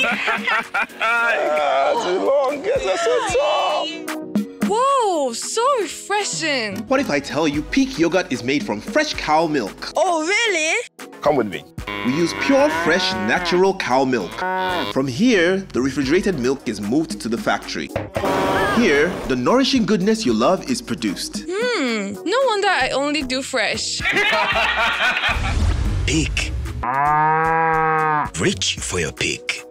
Too long. Guess that's so tough. Whoa, so refreshing. What if I tell you Peak Yogurt is made from fresh cow milk? Oh, really? Come with me. We use pure, fresh, natural cow milk. From here, the refrigerated milk is moved to the factory. Here, the nourishing goodness you love is produced. No wonder I only do fresh. Peak. Reach for your peak.